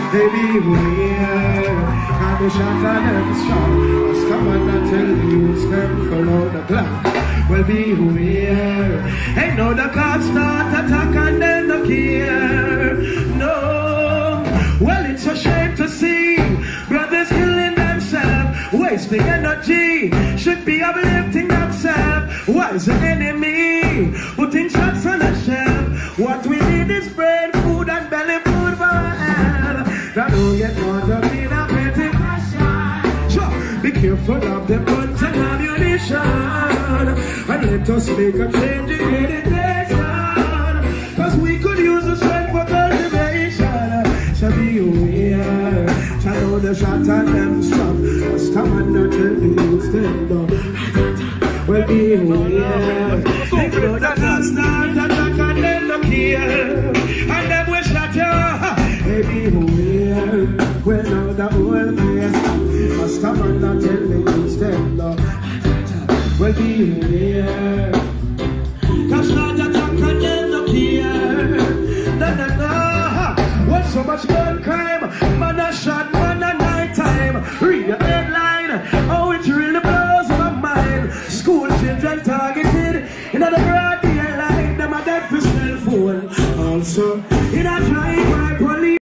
They beware, and the shot of them strong. As come on and tell the youths them follow the clock. Well, beware. Ain't no the cops start attack and then no care. No. Well, it's a shame to see brothers killing themselves, wasting energy. Should be uplifting themselves. Why is the enemy putting shots on the shelf? What we need is bread, food, and belly food for our health. That don't get caught up in a petty passion. Sure, be careful of the guns and ammunition, and let us make a change in meditation, cause we could use the strength for cultivation. So beware, I know the shot and them stop. As come and not tell the youth stand up. Well, beware, they know the cops start attack and then no care, and them wish that you. Hey, beware, well now the whole place stop. As come and not tell the youth stand up. Well, beware, cops start attack and then no care. No, no, no. What's so much gun crime?